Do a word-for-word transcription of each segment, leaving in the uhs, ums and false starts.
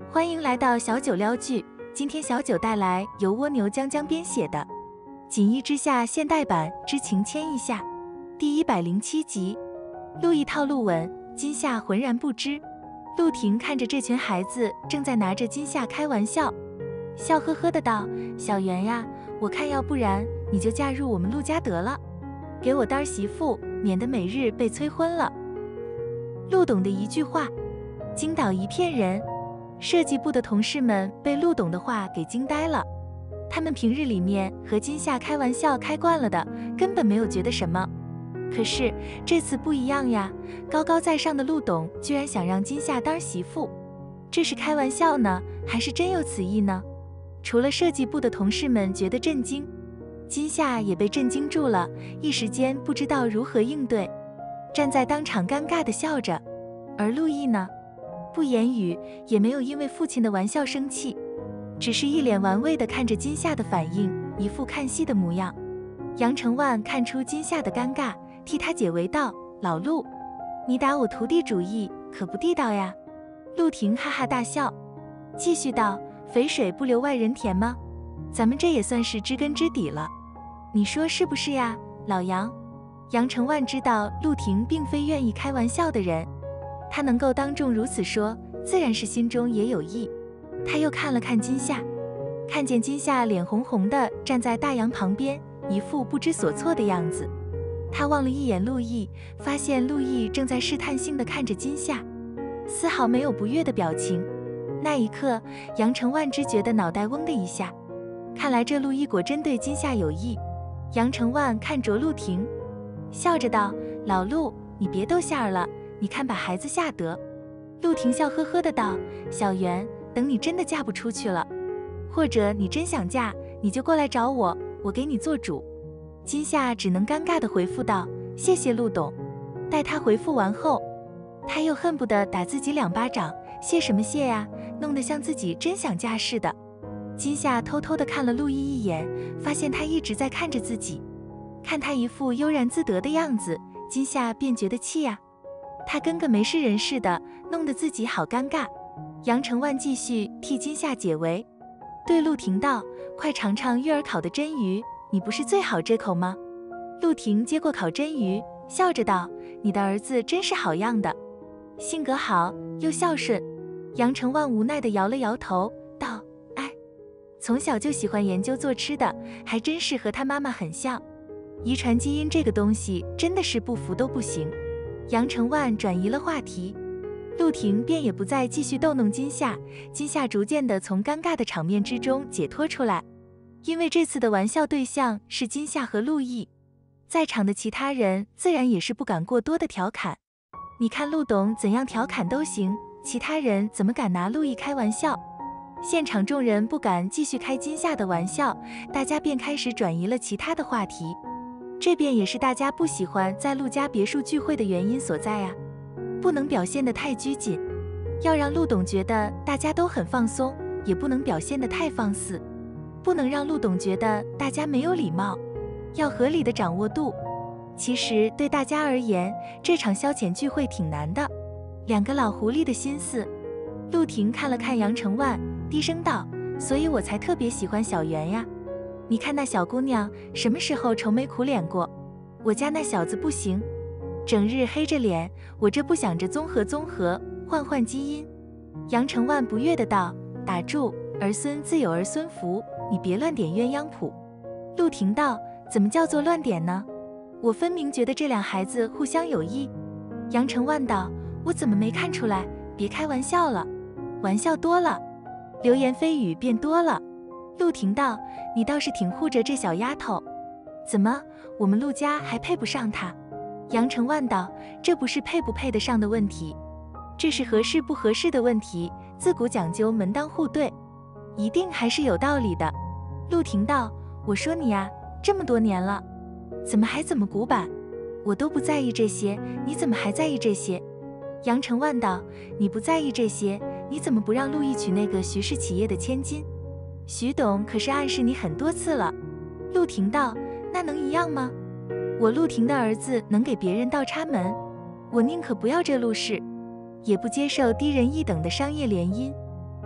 欢迎来到小九撩剧，今天小九带来由蜗牛江江编写的《锦衣之下》现代版之情牵一下第一百零七集。陆毅套路稳，金夏浑然不知。陆婷看着这群孩子正在拿着金夏开玩笑，笑呵呵的道：“小圆呀，我看要不然你就嫁入我们陆家得了，给我当媳妇，免得每日被催婚了。”陆董的一句话惊倒一片人。设计部的同事们被陆董的话给惊呆了，他们平日里面和金夏开玩笑开惯了的，根本没有觉得什么。可是这次不一样呀，高高在上的陆董居然想让金夏当媳妇，这是开玩笑呢，还是真有此意呢？除了设计部的同事们觉得震惊，金夏也被震惊住了，一时间不知道如何应对，站在当场尴尬地笑着。而陆毅呢，不言语，也没有因为父亲的玩笑生气，只是一脸玩味地看着金夏的反应，一副看戏的模样。杨承万看出金夏的尴尬，替他解围道：“老陆，你打我徒弟主意可不地道呀。”陆婷哈哈大笑，继续道：“肥水不流外人田吗？咱们这也算是知根知底了，你说是不是呀，老杨？”杨承万知道陆婷并非愿意开玩笑的人，他能够当众如此说，自然是心中也有意。他又看了看金夏，看见金夏脸红红的站在大洋旁边，一副不知所措的样子。他望了一眼陆毅，发现陆毅正在试探性地看着金夏，丝毫没有不悦的表情。那一刻，杨承万只觉得脑袋嗡的一下，看来这陆毅果真对金夏有意。杨承万看着陆婷，笑着道：“老陆，你别逗馅儿了，你看把孩子吓得。”陆婷笑呵呵的道：“小袁，等你真的嫁不出去了，或者你真想嫁，你就过来找我，我给你做主。”金夏只能尴尬的回复道：“谢谢陆董。”待他回复完后，他又恨不得打自己两巴掌，谢什么谢呀，弄得像自己真想嫁似的。金夏偷偷的看了陆毅一眼，发现他一直在看着自己，看他一副悠然自得的样子，金夏便觉得气呀。他跟个没事人似的，弄得自己好尴尬。杨承万继续替金夏解围，对陆婷道：“快尝尝月儿烤的真鱼，你不是最好这口吗？”陆婷接过烤真鱼，笑着道：“你的儿子真是好样的，性格好又孝顺。”杨承万无奈地摇了摇头，道：“哎，从小就喜欢研究做吃的，还真是和他妈妈很像。遗传基因这个东西真的是不服都不行。”杨承万转移了话题，陆婷便也不再继续逗弄金夏。金夏逐渐地从尴尬的场面之中解脱出来，因为这次的玩笑对象是金夏和陆毅，在场的其他人自然也是不敢过多的调侃。你看陆董怎样调侃都行，其他人怎么敢拿陆毅开玩笑？现场众人不敢继续开金夏的玩笑，大家便开始转移了其他的话题。这便也是大家不喜欢在陆家别墅聚会的原因所在呀，不能表现得太拘谨，要让陆董觉得大家都很放松，也不能表现得太放肆，不能让陆董觉得大家没有礼貌，要合理的掌握度。其实对大家而言，这场消遣聚会挺难的。两个老狐狸的心思。陆婷看了看杨承万，低声道：“所以我才特别喜欢小袁呀。你看那小姑娘什么时候愁眉苦脸过？我家那小子不行，整日黑着脸，我这不想着综合综合，换换基因。”杨承万不悦的道：“打住，儿孙自有儿孙福，你别乱点鸳鸯谱。”陆婷道：“怎么叫做乱点呢？我分明觉得这两孩子互相有益。”杨承万道：“我怎么没看出来？别开玩笑了，玩笑多了，流言蜚语便多了。”陆婷道：“你倒是挺护着这小丫头，怎么我们陆家还配不上她？”杨承万道：“这不是配不配得上的问题，这是合适不合适的问题，自古讲究门当户对，一定还是有道理的。”陆婷道：“我说你呀，这么多年了，怎么还怎么古板？我都不在意这些，你怎么还在意这些？”杨承万道：“你不在意这些，你怎么不让陆毅娶那个徐氏企业的千金？徐董可是暗示你很多次了。”陆婷道：“那能一样吗？我陆婷的儿子能给别人倒插门，我宁可不要这陆氏，也不接受低人一等的商业联姻。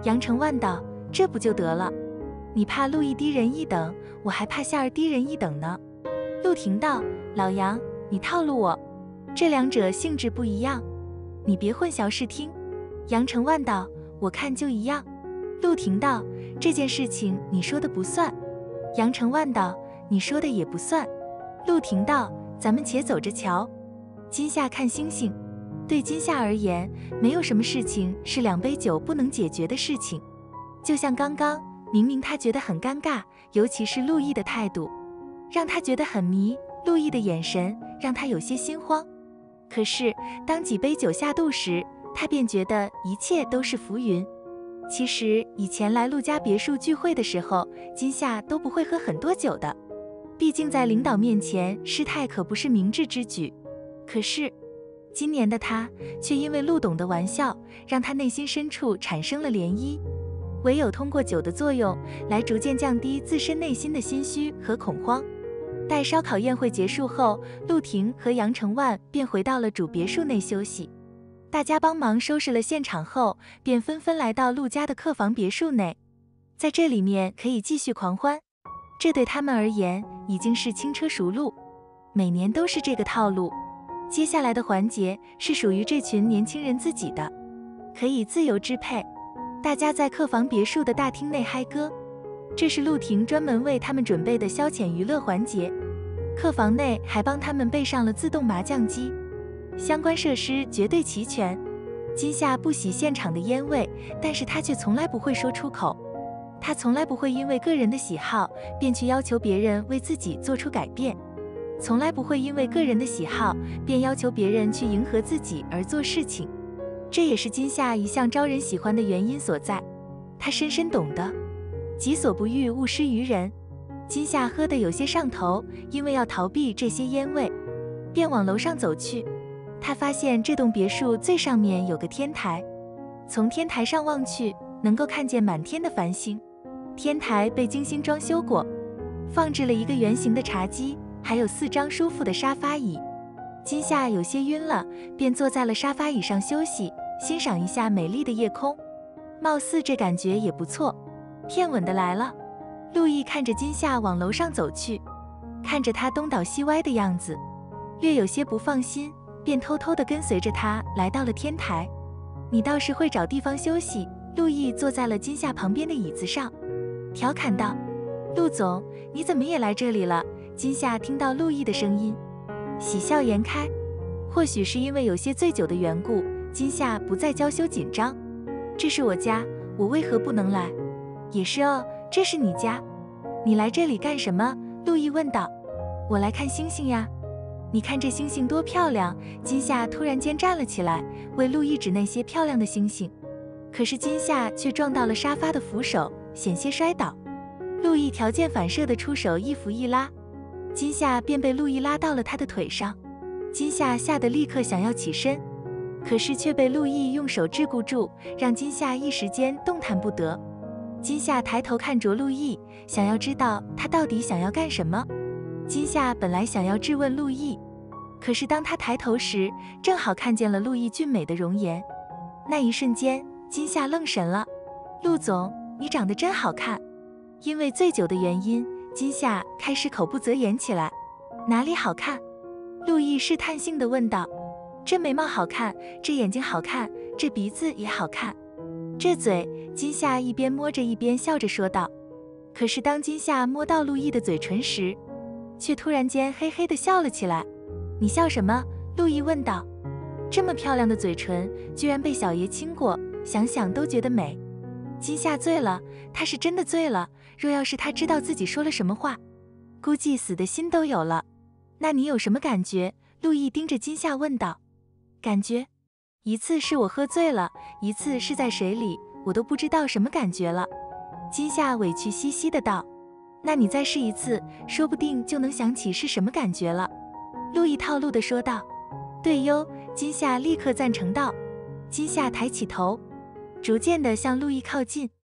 杨承万道：“这不就得了？你怕陆毅低人一等，我还怕夏儿低人一等呢。”陆廷道：“老杨，你套路我，这两者性质不一样，你别混淆视听。”杨承万道：“我看就一样。”陆廷道：“这件事情你说的不算。”杨承万道：“你说的也不算。”陆廷道：“咱们且走着瞧。”今夏看星星。对今夏而言，没有什么事情是两杯酒不能解决的事情。就像刚刚，明明他觉得很尴尬，尤其是陆毅的态度，让他觉得很迷，陆毅的眼神让他有些心慌。可是当几杯酒下肚时，他便觉得一切都是浮云。其实以前来陆家别墅聚会的时候，今夏都不会喝很多酒的，毕竟在领导面前失态可不是明智之举。可是今年的他却因为陆董的玩笑，让他内心深处产生了涟漪。唯有通过酒的作用，来逐渐降低自身内心的心虚和恐慌。待烧烤宴会结束后，陆廷和杨承万便回到了主别墅内休息。大家帮忙收拾了现场后，便纷纷来到陆家的客房别墅内，在这里面可以继续狂欢。这对他们而言已经是轻车熟路，每年都是这个套路。接下来的环节是属于这群年轻人自己的，可以自由支配。大家在客房别墅的大厅内嗨歌，这是陆廷专门为他们准备的消遣娱乐环节。客房内还帮他们备上了自动麻将机，相关设施绝对齐全。今夏不喜现场的烟味，但是他却从来不会说出口。他从来不会因为个人的喜好便去要求别人为自己做出改变，从来不会因为个人的喜好便要求别人去迎合自己而做事情。这也是今夏一向招人喜欢的原因所在。他深深懂得己所不欲，勿施于人。今夏喝得有些上头，因为要逃避这些烟味，便往楼上走去。他发现这栋别墅最上面有个天台，从天台上望去，能够看见满天的繁星。天台被精心装修过，放置了一个圆形的茶几，还有四张舒服的沙发椅。今夏有些晕了，便坐在了沙发椅上休息，欣赏一下美丽的夜空。貌似这感觉也不错，骗稳的来了。陆毅看着今夏往楼上走去，看着他东倒西歪的样子，略有些不放心，便偷偷地跟随着他来到了天台。你倒是会找地方休息。陆毅坐在了今夏旁边的椅子上，调侃道：“陆总，你怎么也来这里了？”今夏听到陆毅的声音，喜笑颜开。或许是因为有些醉酒的缘故，今夏不再娇羞紧张。这是我家，我为何不能来？也是哦，这是你家，你来这里干什么？陆毅问道。我来看星星呀。你看这星星多漂亮！今夏突然间站了起来，为陆毅指那些漂亮的星星。可是今夏却撞到了沙发的扶手，险些摔倒。陆毅条件反射地出手一扶一拉，今夏便被陆毅拉到了他的腿上。今夏吓得立刻想要起身，可是却被陆毅用手桎梏住，让今夏一时间动弹不得。今夏抬头看着陆毅，想要知道他到底想要干什么。今夏本来想要质问陆毅，可是当他抬头时，正好看见了陆毅俊美的容颜。那一瞬间，今夏愣神了。陆总，你长得真好看。因为醉酒的原因，今夏开始口不择言起来。哪里好看？陆毅试探性地问道。这眉毛好看，这眼睛好看，这鼻子也好看，这嘴……今夏一边摸着一边笑着说道。可是当今夏摸到陆毅的嘴唇时，却突然间嘿嘿地笑了起来。你笑什么？陆毅问道。这么漂亮的嘴唇，居然被小爷亲过，想想都觉得美。今夏醉了，他是真的醉了。若要是他知道自己说了什么话，估计死的心都有了。那你有什么感觉？陆毅盯着今夏问道。感觉？一次是我喝醉了，一次是在水里，我都不知道什么感觉了。今夏委屈兮兮的道。那你再试一次，说不定就能想起是什么感觉了。陆毅套路的说道。对哟，今夏立刻赞成道。今夏抬起头，逐渐的向陆毅靠近。